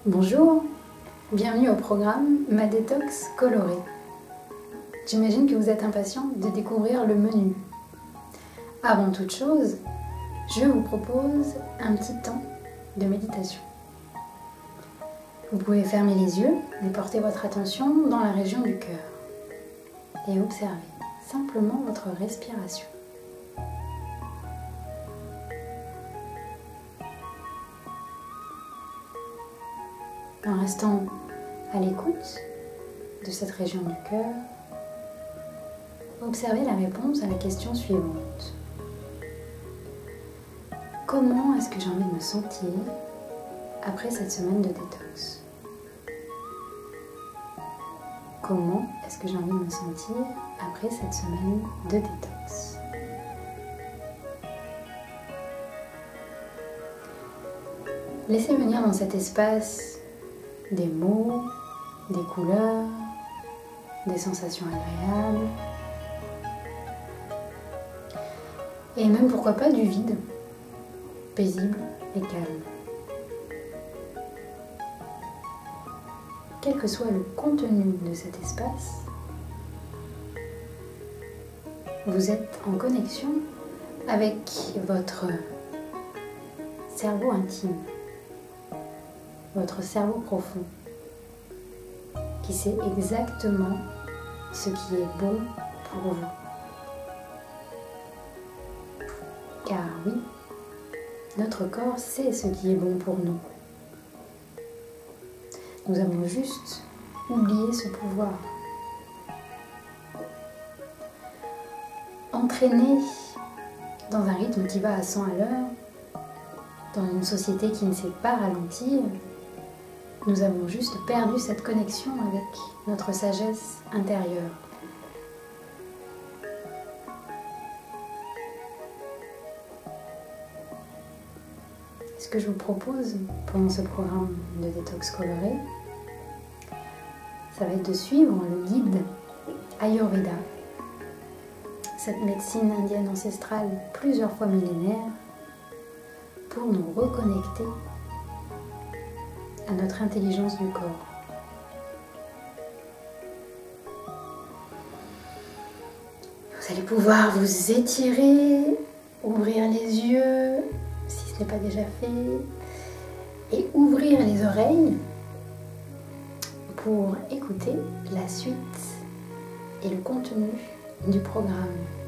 Bonjour, bienvenue au programme Ma Détox Colorée. J'imagine que vous êtes impatient de découvrir le menu. Avant toute chose, je vous propose un petit temps de méditation. Vous pouvez fermer les yeux et porter votre attention dans la région du cœur et observer simplement votre respiration. En restant à l'écoute de cette région du cœur, observez la réponse à la question suivante. Comment est-ce que j'ai envie de me sentir après cette semaine de détox? Comment est-ce que j'ai envie de me sentir après cette semaine de détox? Laissez venir dans cet espace des mots, des couleurs, des sensations agréables et même pourquoi pas du vide, paisible et calme. Quel que soit le contenu de cet espace, vous êtes en connexion avec votre cerveau intime, votre cerveau profond, qui sait exactement ce qui est bon pour vous. Car oui, notre corps sait ce qui est bon pour nous. Nous avons juste oublié ce pouvoir. Entraînés dans un rythme qui va à 100 à l'heure, dans une société qui ne sait pas ralentir, nous avons juste perdu cette connexion avec notre sagesse intérieure. Ce que je vous propose pendant ce programme de détox coloré, ça va être de suivre le guide Ayurveda, cette médecine indienne ancestrale plusieurs fois millénaire, pour nous reconnecter à notre intelligence du corps. Vous allez pouvoir vous étirer, ouvrir les yeux si ce n'est pas déjà fait et ouvrir les oreilles pour écouter la suite et le contenu du programme.